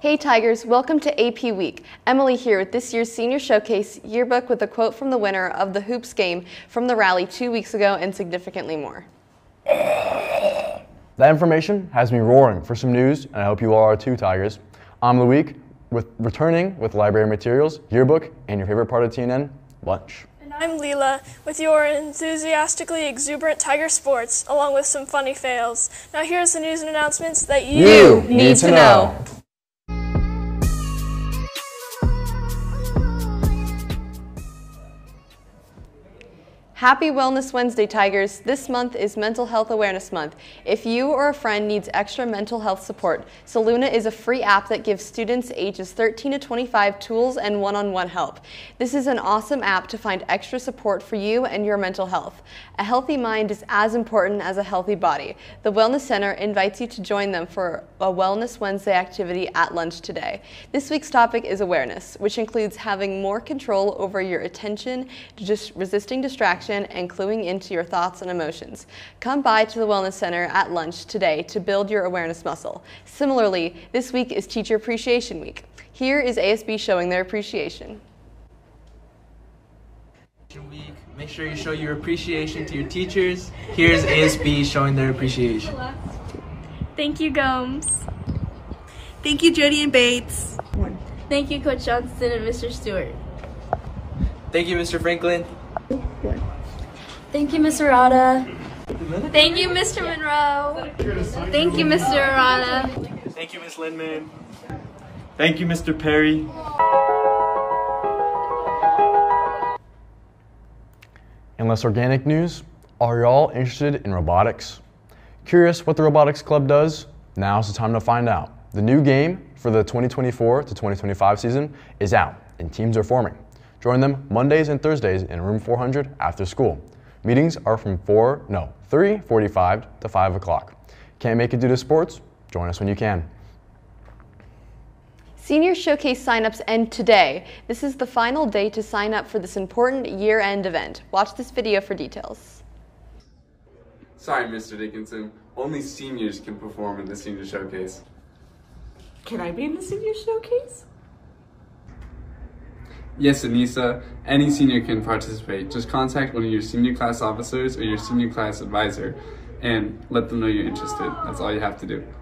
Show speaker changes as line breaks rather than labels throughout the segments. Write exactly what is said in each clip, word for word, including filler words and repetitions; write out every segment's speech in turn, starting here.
Hey Tigers, welcome to A P Week. Emily here with this year's Senior Showcase yearbook with a quote from the winner of the Hoops game from the rally two weeks ago and significantly more.
That information has me roaring for some news, and I hope you all are too, Tigers. I'm the week with returning with library materials, yearbook, and your favorite part of T N N, lunch.
And I'm Leela with your enthusiastically exuberant Tiger Sports, along with some funny fails. Now here's the news and announcements that you,
you need, need to know. know. Happy Wellness Wednesday, Tigers. This month is Mental Health Awareness Month. If you or a friend needs extra mental health support, Soluna is a free app that gives students ages thirteen to twenty-five tools and one-on-one help. This is an awesome app to find extra support for you and your mental health. A healthy mind is as important as a healthy body. The Wellness Center invites you to join them for a Wellness Wednesday activity at lunch today. This week's topic is awareness, which includes having more control over your attention, just resisting distraction, and cluing into your thoughts and emotions. Come by to the Wellness Center at lunch today to build your awareness muscle. Similarly, this week is Teacher Appreciation Week. Here is A S B showing their appreciation.
Week. Make sure you show your appreciation to your teachers. Here's A S B showing their appreciation.
Thank you, Gomes.
Thank you, Jody and Bates.
Thank you, Coach Johnson and Mister Stewart.
Thank you, Mister Franklin.
Thank you, Miss Arata.
Thank you, Mister Monroe. Thank you, Mister Arata.
Thank you, Miss Lindman. Thank you, Mister Perry.
In less organic news, are y'all interested in robotics? Curious what the Robotics Club does? Now's the time to find out. The new game for the twenty twenty-four to twenty twenty-five season is out and teams are forming. Join them Mondays and Thursdays in room four hundred after school. Meetings are from four, no, three forty-five to five o'clock. Can't make it due to sports? Join us when you can.
Senior Showcase signups end today. This is the final day to sign up for this important year-end event. Watch this video for details.
Sorry, Mister Dickinson. Only seniors can perform in the Senior Showcase.
Can I be in the Senior Showcase?
Yes, Anissa. Any senior can participate. Just contact one of your senior class officers or your senior class advisor and let them know you're interested. That's all you have to do.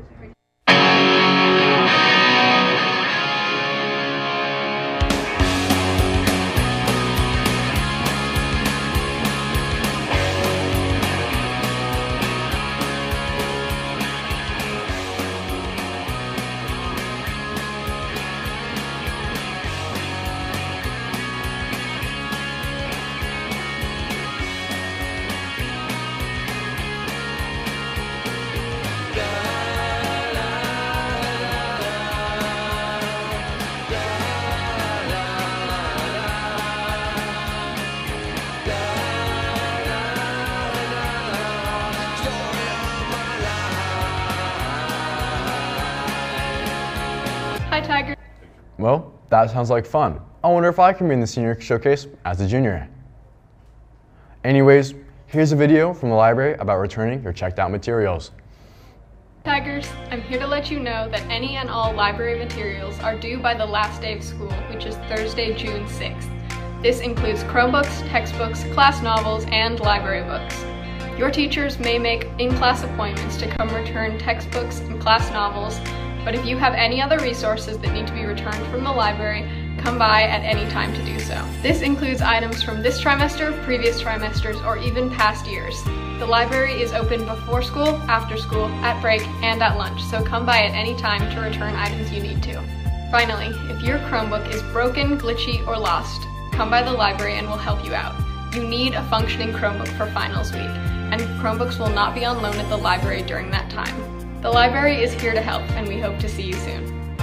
Hi, Tiger.
Well, that sounds like fun. I wonder if I can be in the Senior Showcase as a junior. Anyways, here's a video from the library about returning your checked out materials.
Tigers, I'm here to let you know that any and all library materials are due by the last day of school, which is Thursday, June sixth. This includes Chromebooks, textbooks, class novels, and library books. Your teachers may make in-class appointments to come return textbooks and class novels, but if you have any other resources that need to be returned from the library, come by at any time to do so. This includes items from this trimester, previous trimesters, or even past years. The library is open before school, after school, at break, and at lunch, so come by at any time to return items you need to. Finally, if your Chromebook is broken, glitchy, or lost, come by the library and we'll help you out. You need a functioning Chromebook for finals week, and Chromebooks will not be on loan at the library during that time. The library is here to help, and we hope to see you soon.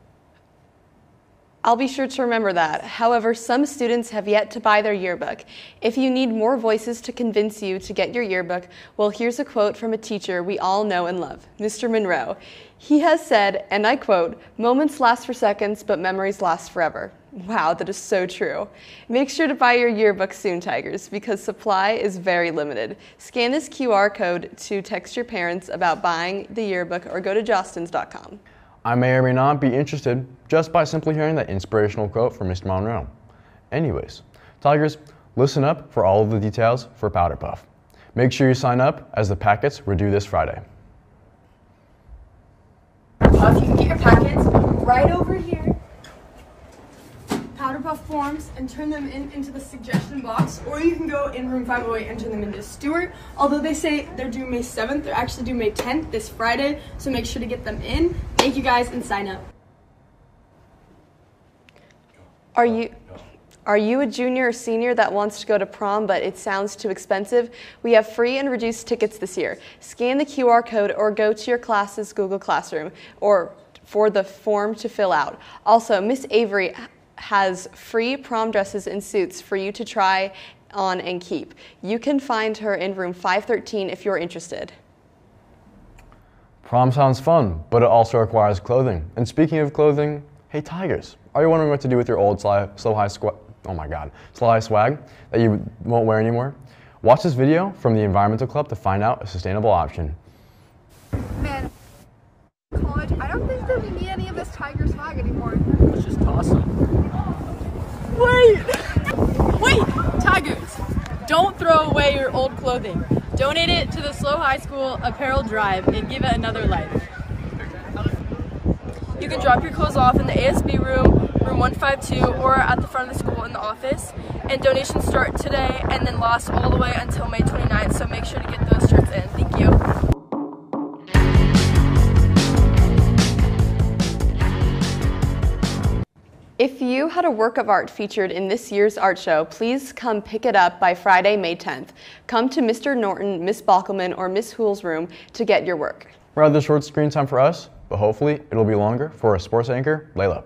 I'll be sure to remember that. However, some students have yet to buy their yearbook. If you need more voices to convince you to get your yearbook, well, here's a quote from a teacher we all know and love, Mister Monroe. He has said, and I quote, "Moments last for seconds, but memories last forever." Wow, that is so true. Make sure to buy your yearbook soon, Tigers, because supply is very limited. Scan this Q R code to text your parents about buying the yearbook or go to jostens dot com.
I may or may not be interested just by simply hearing that inspirational quote from Mister Monroe. Anyways, Tigers, listen up for all of the details for Powder Puff. Make sure you sign up as the packets were due this Friday.
Uh, if you can get your packets right over here, Powder Puff forms, and turn them in into the suggestion box, or you can go in room five oh eight and turn them into Stewart. Although they say they're due May seventh, they're actually due May tenth this Friday, so make sure to get them in. Thank you guys, and sign up.
Are you... Are you a junior or senior that wants to go to prom but it sounds too expensive? We have free and reduced tickets this year. Scan the Q R code or go to your class's Google Classroom or for the form to fill out. Also, Miss Avery has free prom dresses and suits for you to try on and keep. You can find her in room five thirteen if you're interested.
Prom sounds fun, but it also requires clothing. And speaking of clothing, hey Tigers, are you wondering what to do with your old Slow High Squad? Oh my God, Slow High swag that you won't wear anymore? Watch this video from the Environmental Club to find out a sustainable option.
Man, college, I don't think that we need any of this Tiger swag anymore.
Let's just toss them.
Wait! Wait! Tigers! Don't throw away your old clothing. Donate it to the Slow High School Apparel Drive and give it another life. You can drop your clothes off in the A S B room, room one five two, or at the front of the school in the office. And donations start today and then last all the way until May twenty-ninth, so make sure to get those shirts in. Thank you.
If you had a work of art featured in this year's art show, please come pick it up by Friday, May tenth. Come to Mister Norton, Miss Bockelman, or Miss Hool's room to get your work.
Rather short screen time for us, but hopefully it'll be longer for our sports anchor, Layla.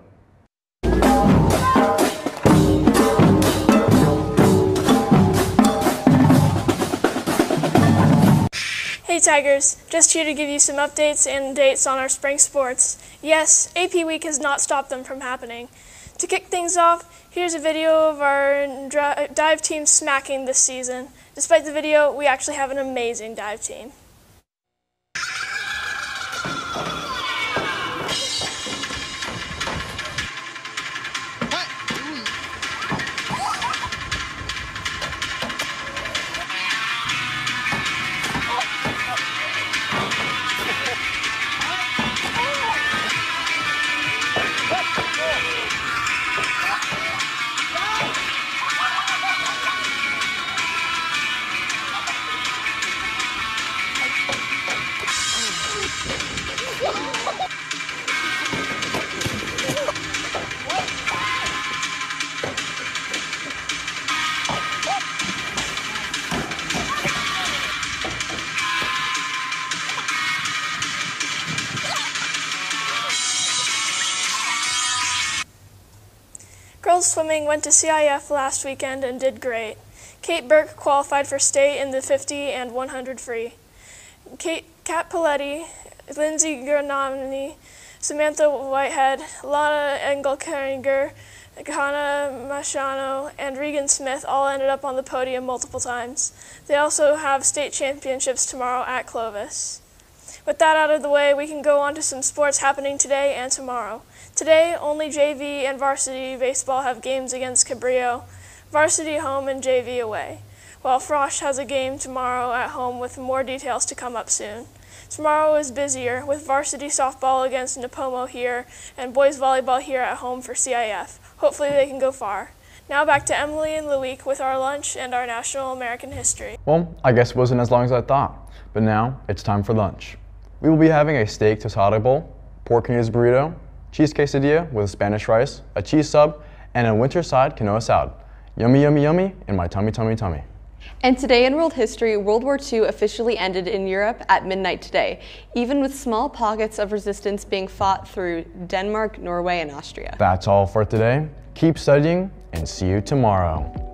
Hey Tigers, just here to give you some updates and dates on our spring sports. Yes, A P Week has not stopped them from happening. To kick things off, here's a video of our dive team smacking this season. Despite the video, we actually have an amazing dive team. Girls swimming went to C I F last weekend and did great. Kate Burke qualified for state in the fifty and one hundred free. Kate, Kat Paletti, Lindsay Granani, Samantha Whitehead, Lana Engelkeringer, Hannah Machano, and Regan Smith all ended up on the podium multiple times. They also have state championships tomorrow at Clovis. With that out of the way, we can go on to some sports happening today and tomorrow. Today, only J V and varsity baseball have games against Cabrillo, varsity home and J V away, while Frosh has a game tomorrow at home with more details to come up soon. Tomorrow is busier, with varsity softball against Napomo here and boys volleyball here at home for C I F. Hopefully they can go far. Now back to Emily and Loic with our lunch and our National American History.
Well, I guess it wasn't as long as I thought, but now it's time for lunch. We will be having a steak tostada bowl, pork and burrito, cheese quesadilla with Spanish rice, a cheese sub, and a winter-side quinoa salad. Yummy, yummy, yummy in my tummy, tummy, tummy.
And today in world history, World War Two officially ended in Europe at midnight today, even with small pockets of resistance being fought through Denmark, Norway, and Austria.
That's all for today. Keep studying and see you tomorrow.